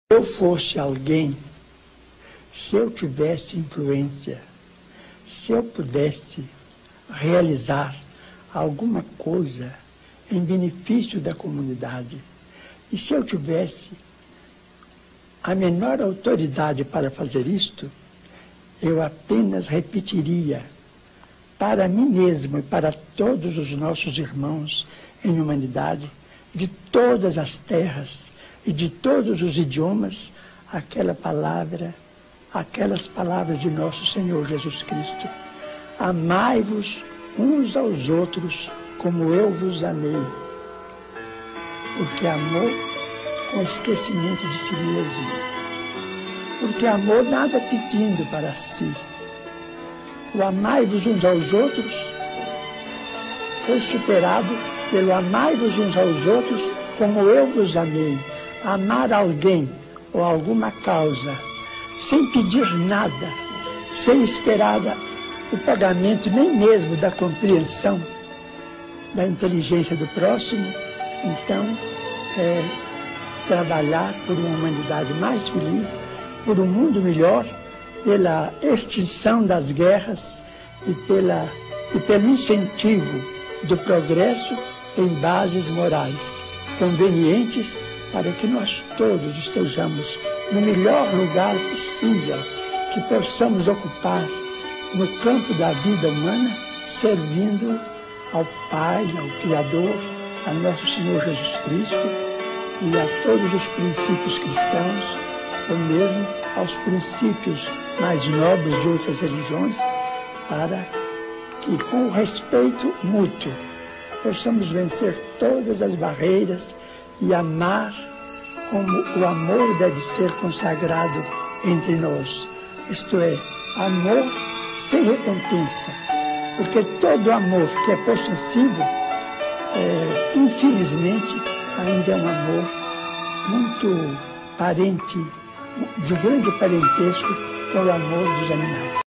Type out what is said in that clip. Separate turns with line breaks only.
eu fosse alguém, se eu tivesse influência, se eu pudesse realizar alguma coisa em benefício da comunidade, e se eu tivesse a menor autoridade para fazer isto, eu apenas repetiria para mim mesmo e para todos os nossos irmãos em humanidade, de todas as terras e de todos os idiomas, aquelas palavras de nosso Senhor Jesus Cristo. Amai-vos uns aos outros como eu vos amei. Porque amor com esquecimento de si mesmo. Porque amor nada pedindo para si. O amai-vos uns aos outros foi superado pelo amai-vos uns aos outros como eu vos amei. Amar alguém ou alguma causa sem pedir nada, sem esperar o pagamento nem mesmo da compreensão da inteligência do próximo, então é trabalhar por uma humanidade mais feliz, por um mundo melhor, pela extinção das guerras e pelo incentivo do progresso em bases morais convenientes para que nós todos estejamos no melhor lugar possível, que possamos ocupar no campo da vida humana, servindo ao Pai, ao Criador, a nosso Senhor Jesus Cristo e a todos os princípios cristãos, ou mesmo aos princípios mais nobres de outras religiões, para que, com o respeito mútuo, possamos vencer todas as barreiras e amar como o amor deve ser consagrado entre nós. Isto é, amor sem recompensa, porque todo amor que é possessivo, infelizmente, ainda é um amor muito parente, de grande parentesco com o amor dos animais.